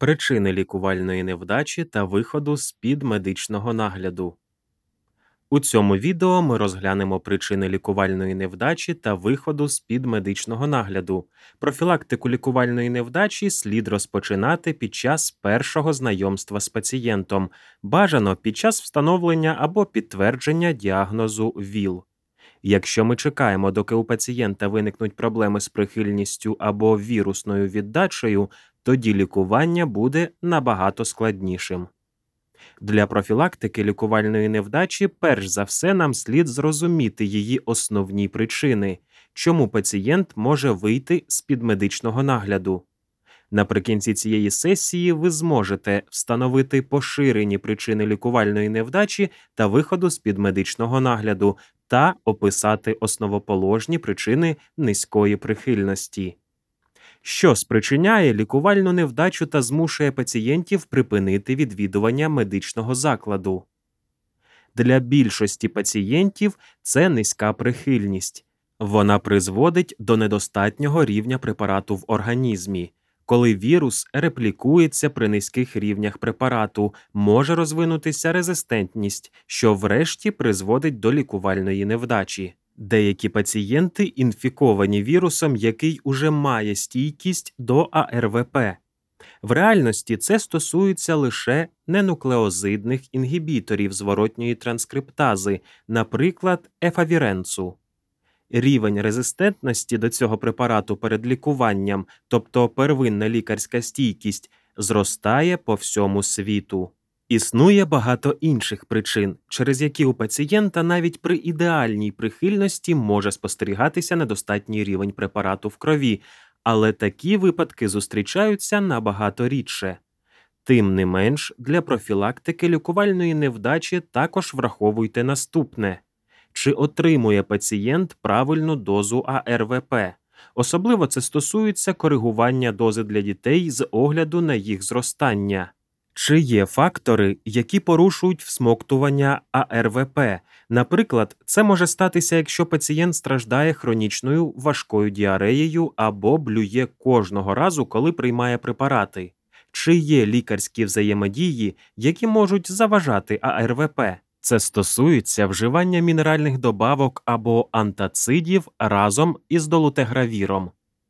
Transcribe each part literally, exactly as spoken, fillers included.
Причини лікувальної невдачі та виходу з-під медичного нагляду. У цьому відео ми розглянемо причини лікувальної невдачі та виходу з-під медичного нагляду. Профілактику лікувальної невдачі слід розпочинати під час першого знайомства з пацієнтом, бажано під час встановлення або підтвердження діагнозу ВІЛ. Якщо ми чекаємо, доки у пацієнта виникнуть проблеми з прихильністю або вірусною віддачею, тоді лікування буде набагато складнішим. Для профілактики лікувальної невдачі перш за все нам слід зрозуміти її основні причини, чому пацієнт може вийти з-під медичного нагляду. Наприкінці цієї сесії ви зможете встановити поширені причини лікувальної невдачі та виходу з-під медичного нагляду та описати основоположні причини низької прихильності. Що спричиняє лікувальну невдачу та змушує пацієнтів припинити відвідування медичного закладу? Для більшості пацієнтів це низька прихильність. Вона призводить до недостатнього рівня препарату в організмі. Коли вірус реплікується при низьких рівнях препарату, може розвинутися резистентність, що врешті призводить до лікувальної невдачі. Деякі пацієнти інфіковані вірусом, який уже має стійкість до А Р В П. В реальності це стосується лише ненуклеозидних інгібіторів зворотньої транскриптази, наприклад, ефавіренцу. Рівень резистентності до цього препарату перед лікуванням, тобто первинна лікарська стійкість, зростає по всьому світу. Існує багато інших причин, через які у пацієнта навіть при ідеальній прихильності може спостерігатися недостатній рівень препарату в крові, але такі випадки зустрічаються набагато рідше. Тим не менш, для профілактики лікувальної невдачі також враховуйте наступне. Чи отримує пацієнт правильну дозу А Р В П? Особливо це стосується коригування дози для дітей з огляду на їх зростання. Чи є фактори, які порушують всмоктування А Р В П? Наприклад, це може статися, якщо пацієнт страждає хронічною важкою діареєю або блює кожного разу, коли приймає препарати. Чи є лікарські взаємодії, які можуть заважати А Р В П? Це стосується вживання мінеральних добавок або антацидів разом із долутегравіром.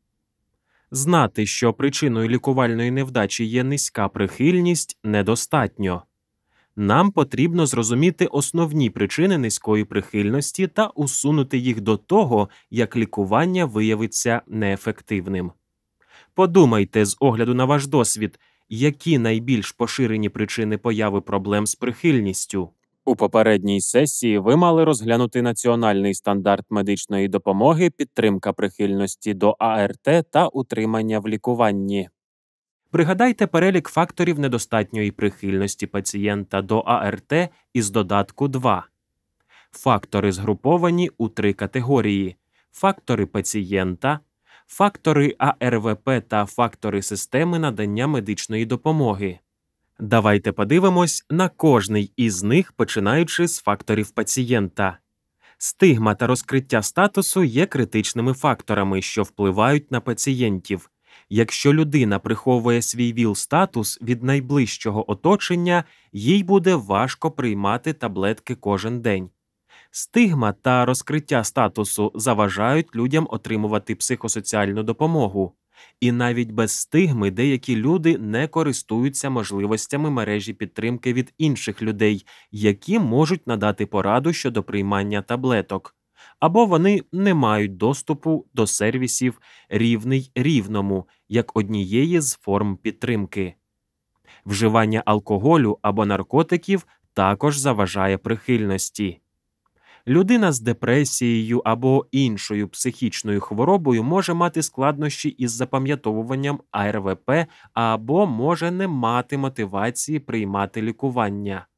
Знати, що причиною лікувальної невдачі є низька прихильність, недостатньо. Нам потрібно зрозуміти основні причини низької прихильності та усунути їх до того, як лікування виявиться неефективним. Подумайте з огляду на ваш досвід, які найбільш поширені причини появи проблем з прихильністю. У попередній сесії ви мали розглянути національний стандарт медичної допомоги, підтримка прихильності до А Р Т та утримання в лікуванні. Пригадайте перелік факторів недостатньої прихильності пацієнта до А Р Т із додатку два. Фактори згруповані у три категорії – фактори пацієнта, фактори А Р В П та фактори системи надання медичної допомоги. Давайте подивимось на кожний із них, починаючи з факторів пацієнта. Стигма та розкриття статусу є критичними факторами, що впливають на пацієнтів. Якщо людина приховує свій ВІЛ-статус від найближчого оточення, їй буде важко приймати таблетки кожен день. Стигма та розкриття статусу заважають людям отримувати психосоціальну допомогу. І навіть без стигми деякі люди не користуються можливостями мережі підтримки від інших людей, які можуть надати пораду щодо приймання таблеток. Або вони не мають доступу до сервісів «рівний рівному» як однієї з форм підтримки. Вживання алкоголю або наркотиків також заважає прихильності. Людина з депресією або іншою психічною хворобою може мати складнощі із запам'ятовуванням А Р В П або може не мати мотивації приймати лікування.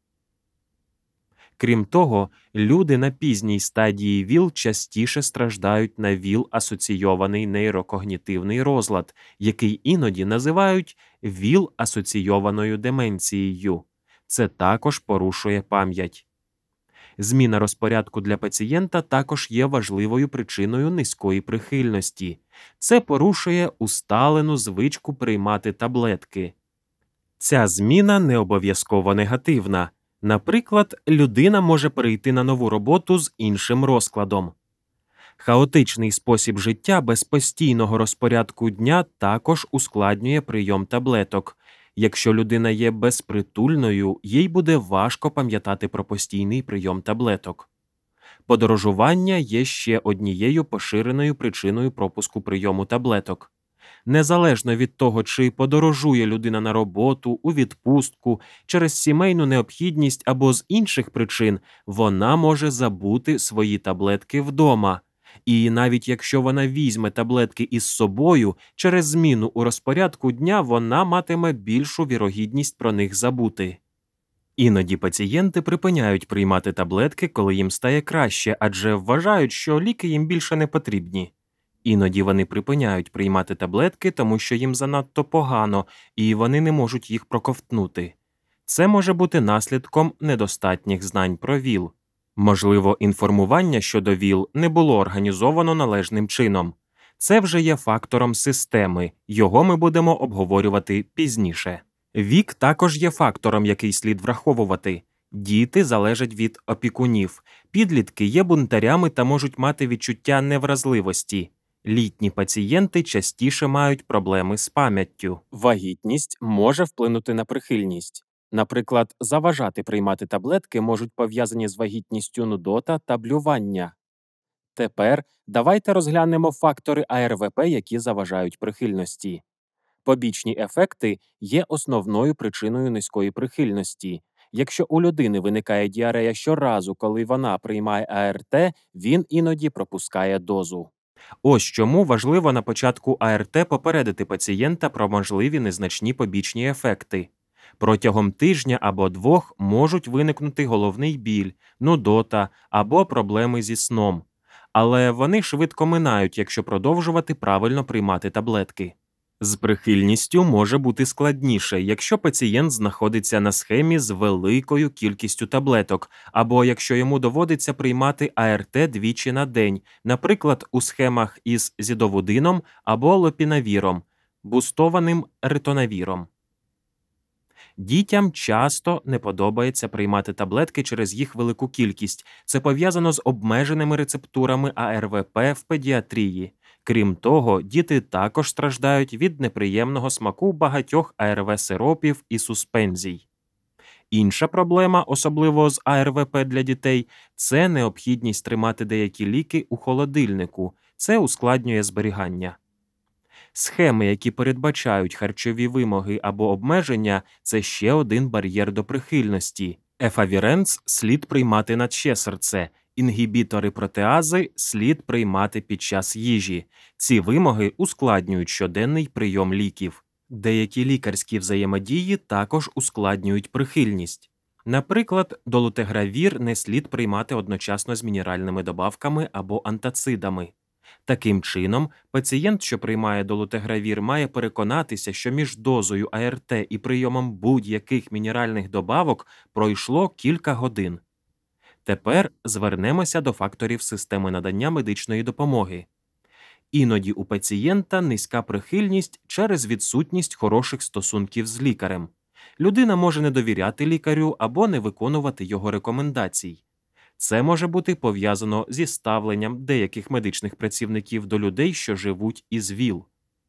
Крім того, люди на пізній стадії ВІЛ частіше страждають на ВІЛ-асоційований нейрокогнітивний розлад, який іноді називають ВІЛ-асоційованою деменцією. Це також порушує пам'ять. Зміна розпорядку для пацієнта також є важливою причиною низької прихильності. Це порушує усталену звичку приймати таблетки. Ця зміна не обов'язково негативна. Наприклад, людина може перейти на нову роботу з іншим розкладом. Хаотичний спосіб життя без постійного розпорядку дня також ускладнює прийом таблеток. Якщо людина є безпритульною, їй буде важко пам'ятати про постійний прийом таблеток. Подорожування є ще однією поширеною причиною пропуску прийому таблеток. Незалежно від того, чи подорожує людина на роботу, у відпустку, через сімейну необхідність або з інших причин, вона може забути свої таблетки вдома. І навіть якщо вона візьме таблетки із собою, через зміну у розпорядку дня вона матиме більшу вірогідність про них забути. Іноді пацієнти припиняють приймати таблетки, коли їм стає краще, адже вважають, що ліки їм більше не потрібні. Іноді вони припиняють приймати таблетки, тому що їм занадто погано, і вони не можуть їх проковтнути. Це може бути наслідком недостатніх знань про ВІЛ. Можливо, інформування щодо ВІЛ не було організовано належним чином. Це вже є фактором системи, його ми будемо обговорювати пізніше. Вік також є фактором, який слід враховувати. Діти залежать від опікунів, підлітки є бунтарями та можуть мати відчуття невразливості. Літні пацієнти частіше мають проблеми з пам'яттю. Вагітність може вплинути на прихильність. Наприклад, заважати приймати таблетки можуть пов'язані з вагітністю нудота та блювання. Тепер давайте розглянемо фактори А Р В П, які заважають прихильності. Побічні ефекти є основною причиною низької прихильності. Якщо у людини виникає діарея щоразу, коли вона приймає А Р Т, він іноді пропускає дозу. Ось чому важливо на початку А Р Т попередити пацієнта про можливі незначні побічні ефекти. Протягом тижня або двох можуть виникнути головний біль, нудота або проблеми зі сном. Але вони швидко минають, якщо продовжувати правильно приймати таблетки. З прихильністю може бути складніше, якщо пацієнт знаходиться на схемі з великою кількістю таблеток, або якщо йому доводиться приймати А Р Т двічі на день, наприклад, у схемах із зідовудином або лопінавіром, бустованим ритонавіром. Дітям часто не подобається приймати таблетки через їх велику кількість. Це пов'язано з обмеженими рецептурами А Р В П в педіатрії. Крім того, діти також страждають від неприємного смаку багатьох А Р В-сиропів і суспензій. Інша проблема, особливо з А Р В П для дітей, це необхідність тримати деякі ліки у холодильнику. Це ускладнює зберігання. Схеми, які передбачають харчові вимоги або обмеження, це ще один бар'єр до прихильності. Ефавіренс слід приймати на ще серце, інгібітори протеази слід приймати під час їжі. Ці вимоги ускладнюють щоденний прийом ліків. Деякі лікарські взаємодії також ускладнюють прихильність. Наприклад, долутегравір не слід приймати одночасно з мінеральними добавками або антацидами. Таким чином, пацієнт, що приймає долутегравір, має переконатися, що між дозою А Р Т і прийомом будь-яких мінеральних добавок пройшло кілька годин. Тепер звернемося до факторів системи надання медичної допомоги. Іноді у пацієнта низька прихильність через відсутність хороших стосунків з лікарем. Людина може не довіряти лікарю або не виконувати його рекомендацій. Це може бути пов'язано зі ставленням деяких медичних працівників до людей, що живуть із ВІЛ.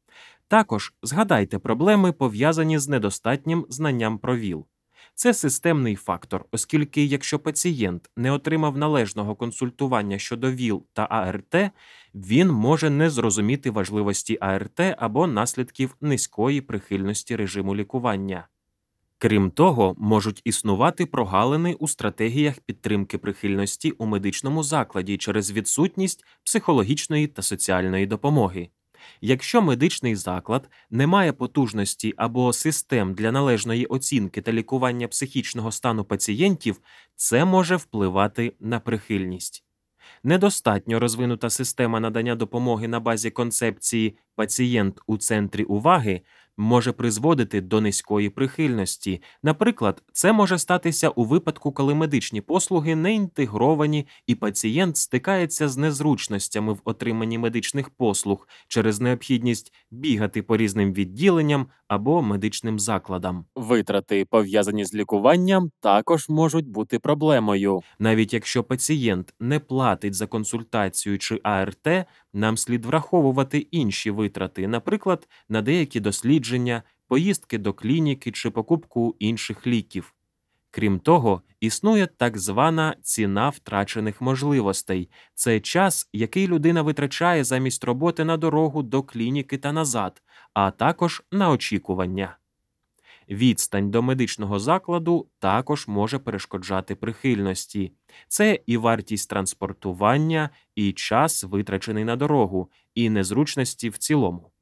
Також згадайте проблеми, пов'язані з недостатнім знанням про ВІЛ. Це системний фактор, оскільки якщо пацієнт не отримав належного консультування щодо ВІЛ та А Р Т, він може не зрозуміти важливості А Р Т або наслідків низької прихильності режиму лікування. Крім того, можуть існувати прогалини у стратегіях підтримки прихильності у медичному закладі через відсутність психологічної та соціальної допомоги. Якщо медичний заклад не має потужності або систем для належної оцінки та лікування психічного стану пацієнтів, це може впливати на прихильність. Недостатньо розвинута система надання допомоги на базі концепції «пацієнт у центрі уваги» може призводити до низької прихильності. Наприклад, це може статися у випадку, коли медичні послуги не інтегровані і пацієнт стикається з незручностями в отриманні медичних послуг через необхідність бігати по різним відділенням або медичним закладам. Витрати, пов'язані з лікуванням, також можуть бути проблемою. Навіть якщо пацієнт не платить за консультацію чи А Р Т, нам слід враховувати інші витрати, наприклад, на деякі дослідження, поїздки до клініки чи покупку інших ліків. Крім того, існує так звана ціна втрачених можливостей. Це час, який людина витрачає замість роботи на дорогу до клініки та назад, а також на очікування. Відстань до медичного закладу також може перешкоджати прихильності. Це і вартість транспортування, і час, витрачений на дорогу, і незручності в цілому.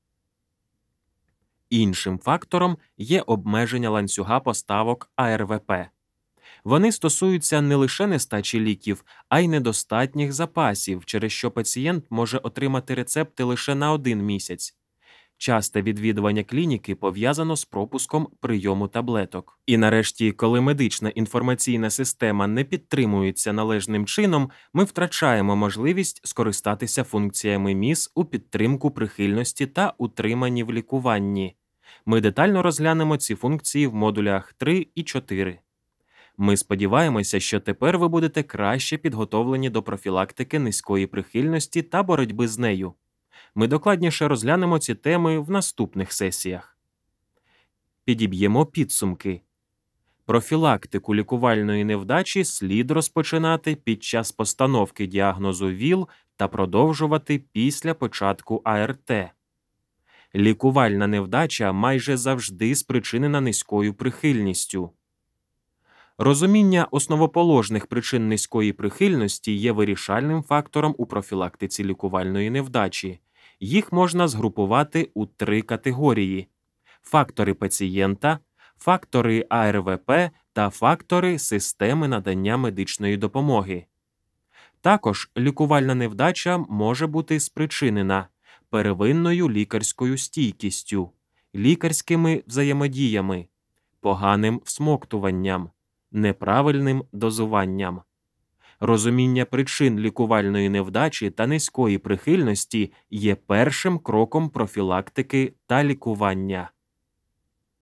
Іншим фактором є обмеження ланцюга поставок А Р В П. Вони стосуються не лише нестачі ліків, а й недостатніх запасів, через що пацієнт може отримати рецепти лише на один місяць. Часте відвідування клініки пов'язано з пропуском прийому таблеток. І нарешті, коли медична інформаційна система не підтримується належним чином, ми втрачаємо можливість скористатися функціями М І С у підтримку прихильності та утриманні в лікуванні. Ми детально розглянемо ці функції в модулях три і чотири. Ми сподіваємося, що тепер ви будете краще підготовлені до профілактики низької прихильності та боротьби з нею. Ми докладніше розглянемо ці теми в наступних сесіях. Підіб'ємо підсумки. Профілактику лікувальної невдачі слід розпочинати під час постановки діагнозу ВІЛ та продовжувати після початку А Р Т. Лікувальна невдача майже завжди спричинена низькою прихильністю. Розуміння основоположних причин низької прихильності є вирішальним фактором у профілактиці лікувальної невдачі. Їх можна згрупувати у три категорії – фактори пацієнта, фактори А Р В П та фактори системи надання медичної допомоги. Також лікувальна невдача може бути спричинена первинною лікарською стійкістю, лікарськими взаємодіями, поганим всмоктуванням, неправильним дозуванням. Розуміння причин лікувальної невдачі та низької прихильності є першим кроком профілактики та лікування.